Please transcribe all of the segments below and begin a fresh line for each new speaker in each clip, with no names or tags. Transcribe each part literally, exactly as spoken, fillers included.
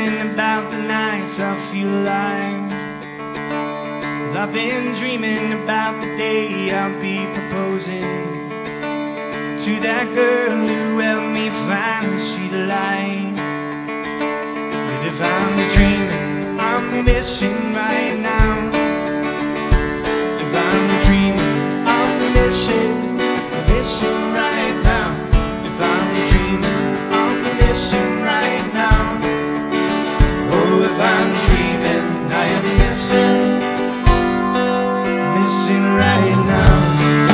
dreaming about the nights I feel alive. I've been dreaming about the day I'll be proposing to that girl who helped me finally see the light. But if I'm dreaming, I'm missing right now. If I'm dreaming, I'm missing, missing right now. If I'm dreaming, I'm missing right now. Oh, if I'm dreaming, I am missing, missing right now.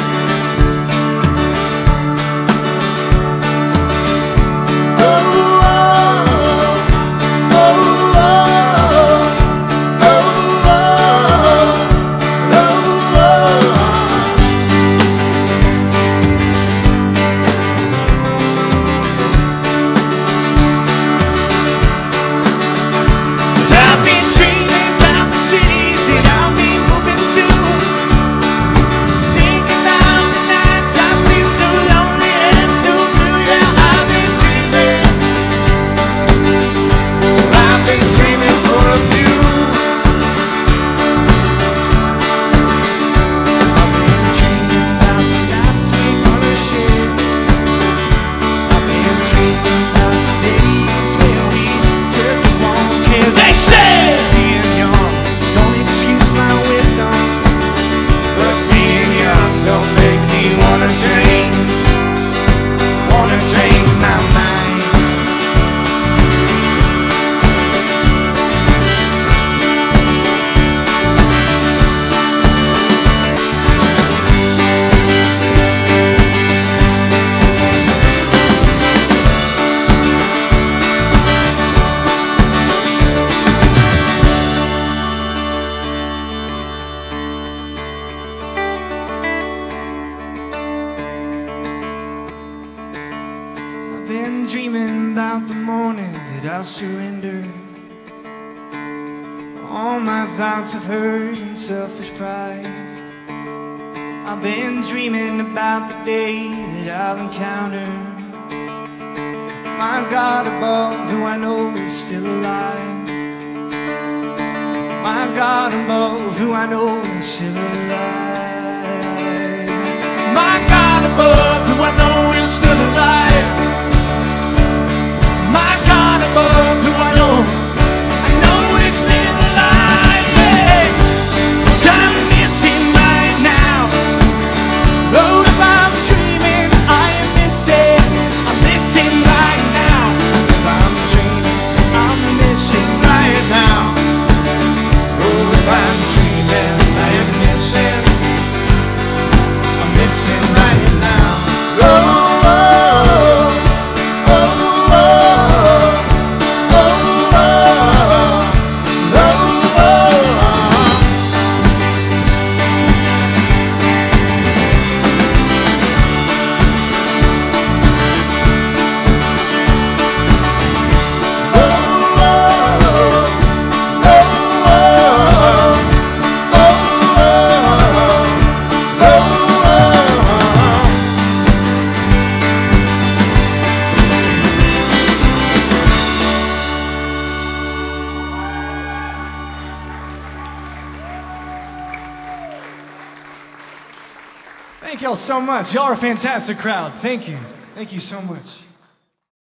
Been dreaming about the morning that I'll surrender all my thoughts of hurt and selfish pride. I've been dreaming about the day that I'll encounter my God above, who I know is still alive. My God above, who I know is still alive. My God above, who I know is still alive. My God above, who I know, I know is still alive. Yeah. 'Cause I'm missing right now. Oh, if I'm dreaming, I am missing. I'm missing right now. If I'm dreaming, I'm missing right now. Oh, if I'm dreaming, I am missing. I'm missing right now. Oh. Thank y'all so much. Y'all are a fantastic crowd. Thank you. Thank you so much.